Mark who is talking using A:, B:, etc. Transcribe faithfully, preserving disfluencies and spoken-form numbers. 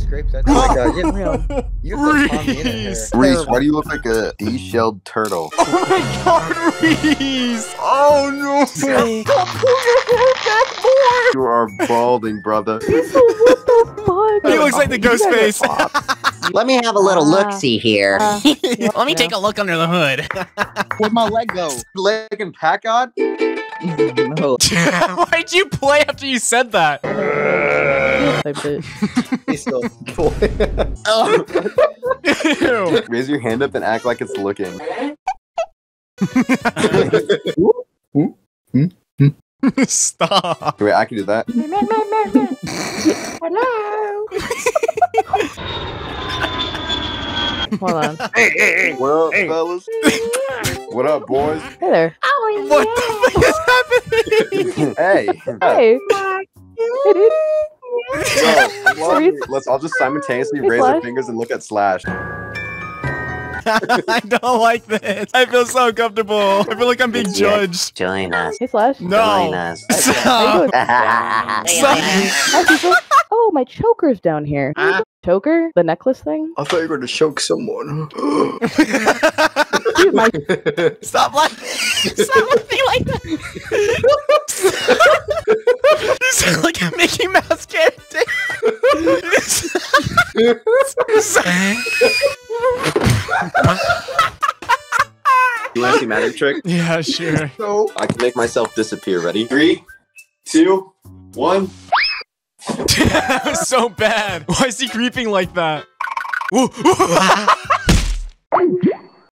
A: scrape that. Oh my god, you have, you have Tom Nina hair.
B: Reese, why do you look like a de-shelled turtle?
C: Oh my god, Reese! Oh no!
D: Hey.
C: Stop pulling your hair back, boy!
B: You are balding, brother.
D: What the fuck?
C: He looks like the ghost face.
E: Let me have a little
D: Uh,
E: look-see here.
D: Uh,
C: Let me take a look under the hood.
B: Where'd my leg go? Leg and Pat God?
D: no.
C: Why'd you play after you said that?
D: Type shit.
A: He's still boy.
C: Ew.
B: Raise your hand up and act like it's looking.
C: Stop.
B: Wait, I can do that.
D: Hello. Hold on.
B: Hey, hey, hey. What up, hey. fellas? What up, boys?
D: Hey there.
C: What the fuck is happening?
B: Hey.
D: Hey. Hey, dude.
B: Yo, well,
D: Reese?
B: let's all just simultaneously
D: Hey,
B: raise our
D: Slash.
B: fingers and look at Slash.
C: I don't like this. I feel so uncomfortable. I feel like I'm being judged.
E: Join us.
D: Hey, Slash.
C: No.
E: Join us.
C: Stop.
D: Hi, people. Oh, my choker's down here. Choker? The necklace thing?
A: I thought you were going to choke someone.
D: Dude, my
C: Stop laughing. Stop laughing like that. You sound like a Mickey Mouse character.
B: You want to see magic trick?
C: Yeah, sure.
B: So I can make myself disappear. Ready? Three, two, one.
C: That was so bad. Why is he creeping like that? Whoa.